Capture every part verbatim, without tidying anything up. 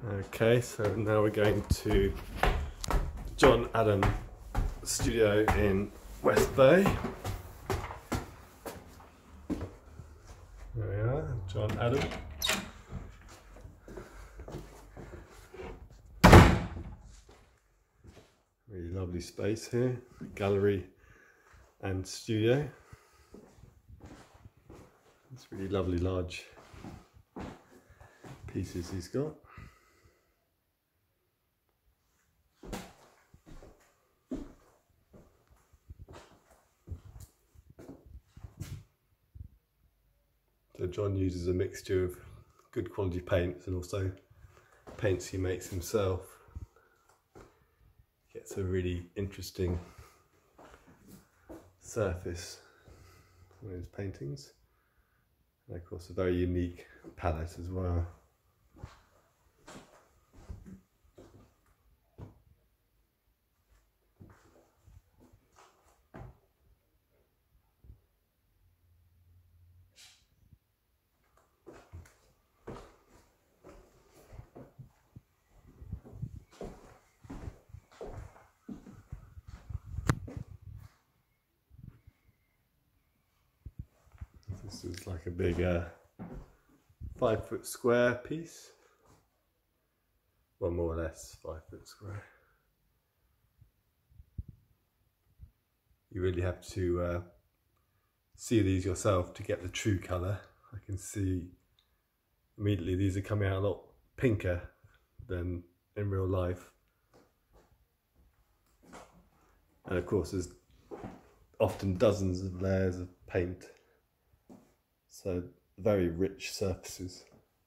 Okay, so now we're going to John Adam studio in West Bay. There we are, John Adam. Really lovely space here, gallery and studio. It's really lovely large pieces he's got. So John uses a mixture of good quality paints and also paints he makes himself. Gets a really interesting surface on his paintings, and of course a very unique palette as well. This is like a big uh, five foot square piece. Well, more or less five foot square. You really have to uh, see these yourself to get the true colour. I can see immediately these are coming out a lot pinker than in real life. And of course there's often dozens of layers of paint. So very rich surfaces.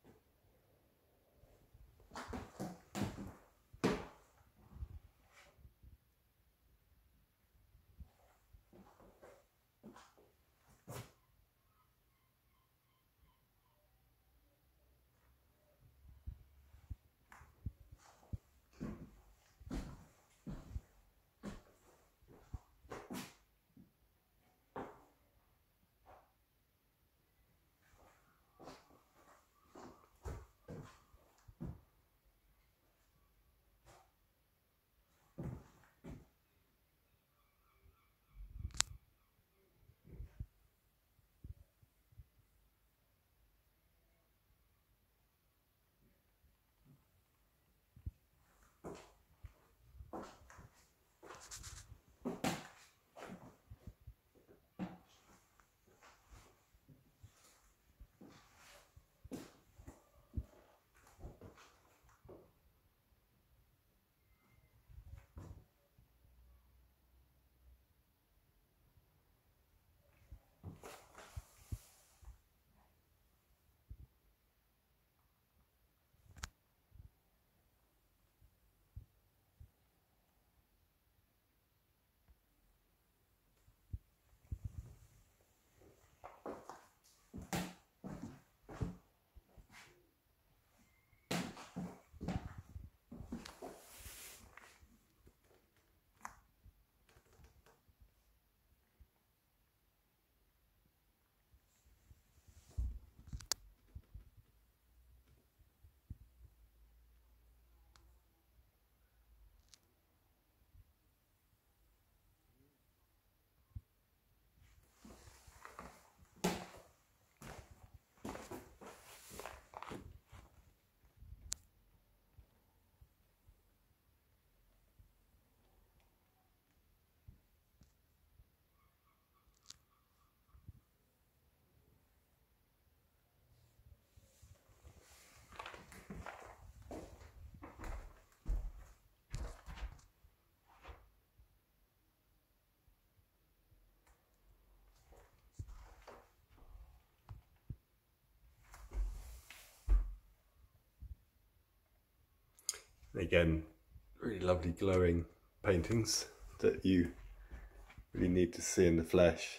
Again, really lovely glowing paintings that you really need to see in the flesh.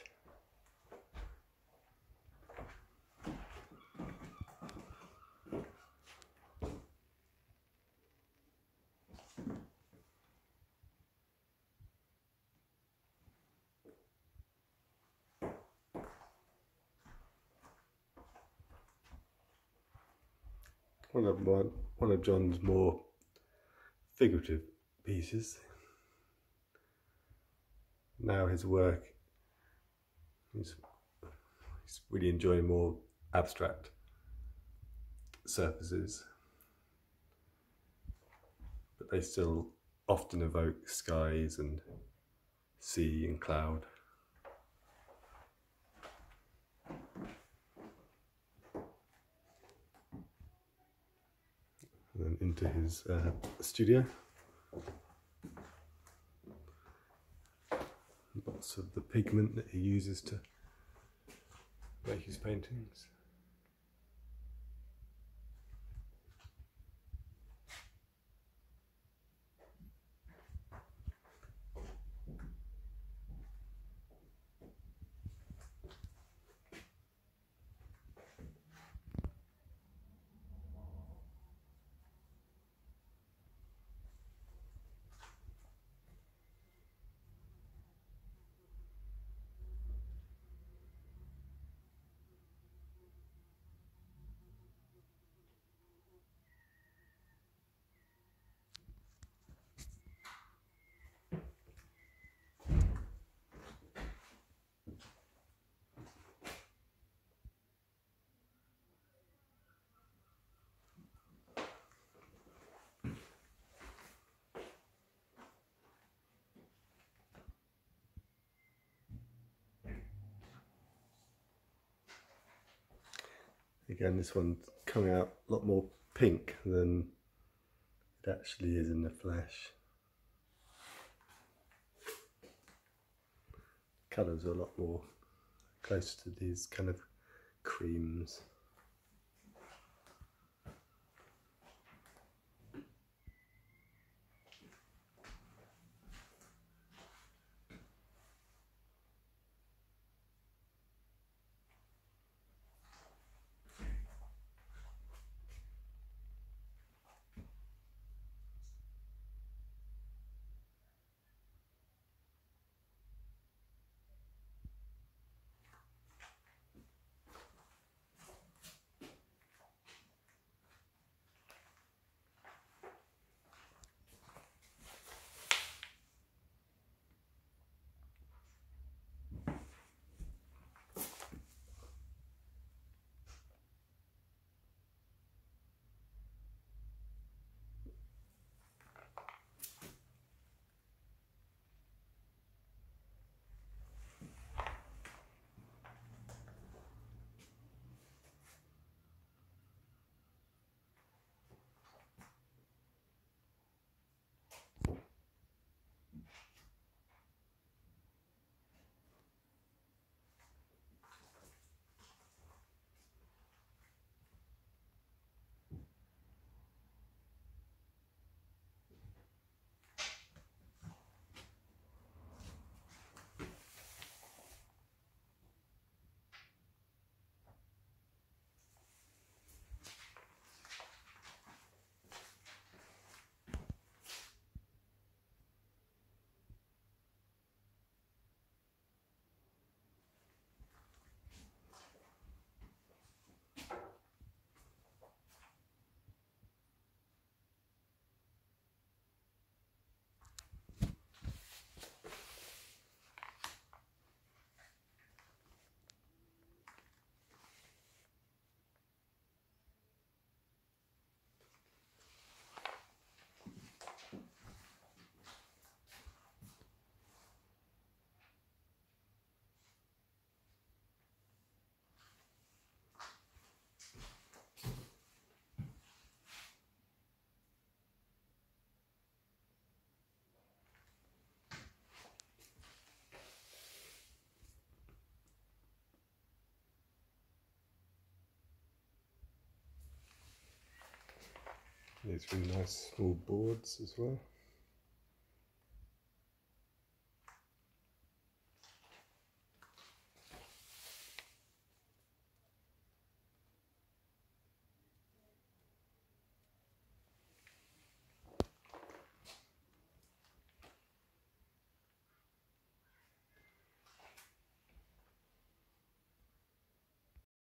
One of my, one of John's more figurative pieces. Now his work, he's, he's really enjoying more abstract surfaces, but they still often evoke skies and sea and cloud. And then into his uh, studio. Lots of the pigment that he uses to make his paintings. Again, this one's coming out a lot more pink than it actually is in the flesh. Colours are a lot more close to these kind of creams. These really nice small boards as well.